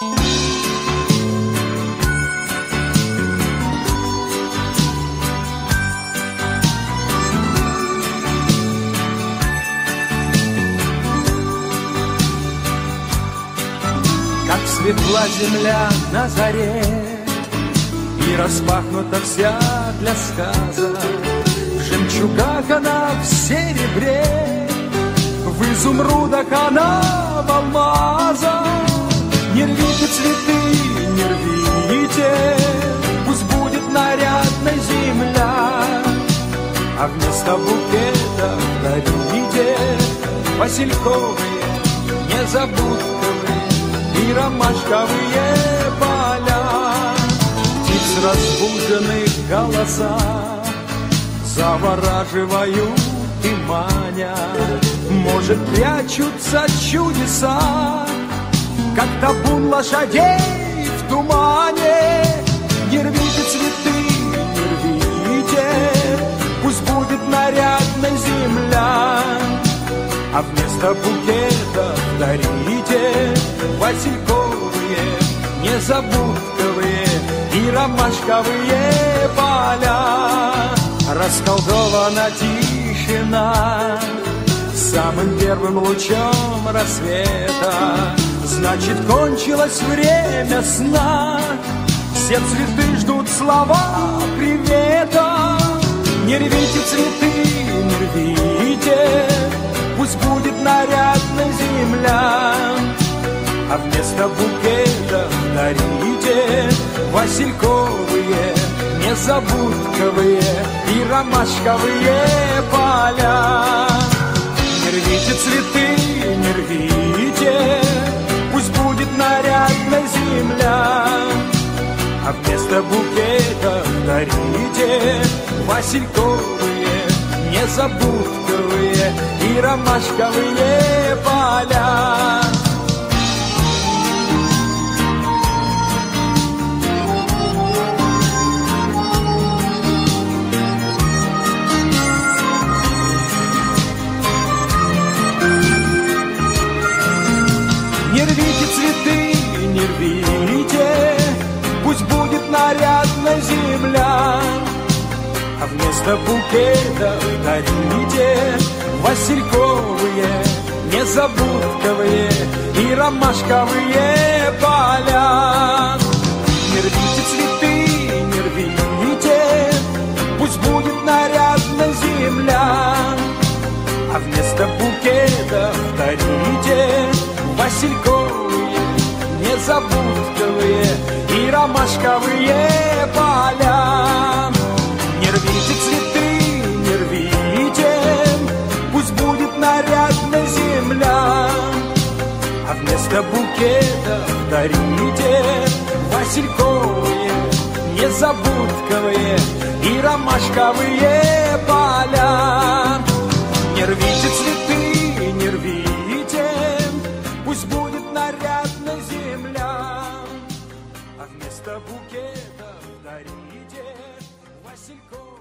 Светла земля на заре, и распахнута вся для сказа. В жемчугах она в серебре, в изумрудах она в алмазах. Не рвите цветы, не рвите, пусть будет нарядной земля, а вместо букета дарите васильковые, незабудковые и ромашковые поля. Птиц разбуженных голоса завораживают и манят. Может, прячутся чудеса, как табун лошадей в тумане. Не рвите цветы, не рвите, пусть будет нарядной земля, а вместо букета дарите васильковые, незабудковые и ромашковые поля. Расколдована тишина самым первым лучом рассвета. Значит, кончилось время сна, все цветы ждут слова привета. Не рвите цветы, не рвите, пусть будет нарядной земля, а вместо букета дарите васильковые, незабудковые и ромашковые поля. Не рвите цветы, не рвите, пусть будет нарядной земля, а вместо букета дарите васильковые, незабудковые и ромашковые поля. Не рвите цветы, не рвите, пусть будет нарядная земля, а вместо букета дарите васильковые, незабудковые и ромашковые поля. Не рвите цветы, не рвите, пусть будет нарядная земля, а вместо букета дарите васильковые, незабудковые и ромашковые поля. Не рвите цветы, не рвите, пусть будет нарядная земля, а вместо букета дарите васильковые, незабудковые и ромашковые поля. Не рвите цветы, не рвите, пусть будет нарядная земля, а вместо букета дарите васильковые.